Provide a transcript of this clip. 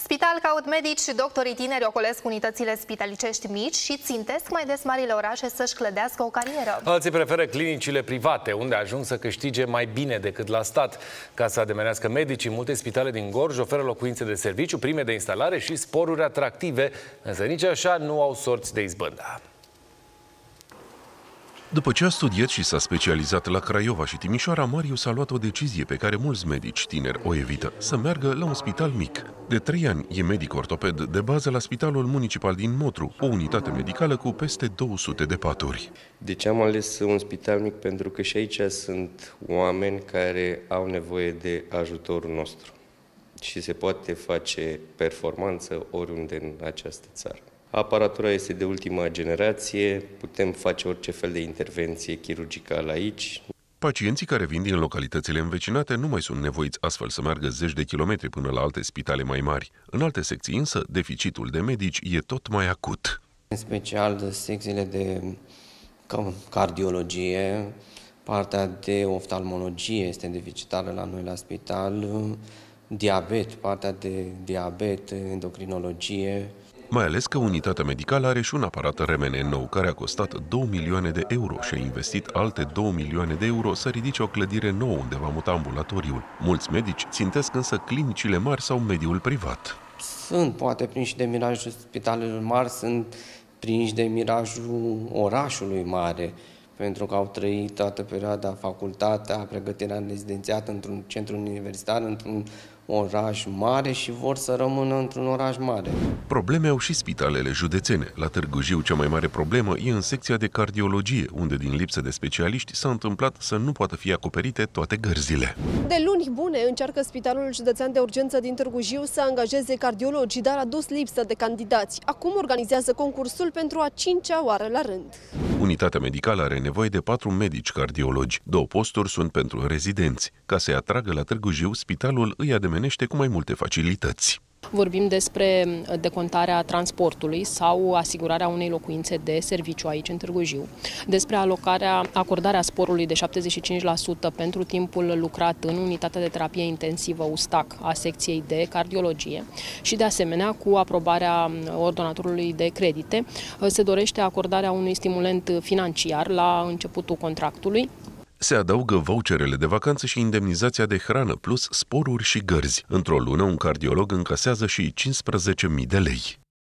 Spital caut medici și doctorii tineri ocolesc unitățile spitalicești mici și țintesc mai des marile orașe să-și clădească o carieră. Alții preferă clinicile private, unde ajung să câștige mai bine decât la stat. Ca să ademenească medicii, multe spitale din Gorj oferă locuințe de serviciu, prime de instalare și sporuri atractive, însă nici așa nu au sorți de izbândă. După ce a studiat și s-a specializat la Craiova și Timișoara, Marius a luat o decizie pe care mulți medici tineri o evită: să meargă la un spital mic. De 3 ani e medic ortoped de bază la Spitalul Municipal din Motru, o unitate medicală cu peste 200 de paturi. De ce am ales un spital mic? Pentru că și aici sunt oameni care au nevoie de ajutorul nostru și se poate face performanță oriunde în această țară. Aparatura este de ultima generație, putem face orice fel de intervenție chirurgicală aici. Pacienții care vin din localitățile învecinate nu mai sunt nevoiți astfel să meargă zeci de kilometri până la alte spitale mai mari. În alte secții însă, deficitul de medici e tot mai acut. În special de secțiile de cardiologie, partea de oftalmologie este deficitară la noi la spital, diabet, partea de diabet, endocrinologie. Mai ales că unitatea medicală are și un aparat RMN nou, care a costat 2 milioane de euro și a investit alte 2 milioane de euro să ridice o clădire nouă unde va muta ambulatoriul. Mulți medici țintesc însă clinicile mari sau mediul privat. Sunt poate prinși de mirajul spitalelor mari, sunt prinși de mirajul orașului mare, pentru că au trăit toată perioada facultatea, pregătirea rezidențiată într-un centru universitar, într-un oraș mare și vor să rămână într-un oraș mare. Probleme au și spitalele județene. La Târgu Jiu, cea mai mare problemă e în secția de cardiologie, unde din lipsă de specialiști s-a întâmplat să nu poată fi acoperite toate gărzile. De luni bune încearcă Spitalul Județean de Urgență din Târgu Jiu să angajeze cardiologi, dar a dus lipsă de candidați. Acum organizează concursul pentru a 5-a oară la rând. Unitatea medicală are nevoie de 4 medici cardiologi. 2 posturi sunt pentru rezidenți. Ca să-i atragă la Târgu Jiu, spitalul îi ademenește cu mai multe facilități. Vorbim despre decontarea transportului sau asigurarea unei locuințe de serviciu aici în Târgu Jiu, despre acordarea sporului de 75% pentru timpul lucrat în unitatea de terapie intensivă USTAC a secției de cardiologie și de asemenea cu aprobarea ordonatorului de credite se dorește acordarea unui stimulent financiar la începutul contractului. Se adaugă voucherele de vacanță și indemnizația de hrană, plus sporuri și gărzi. Într-o lună, un cardiolog încasează și 15.000 de lei.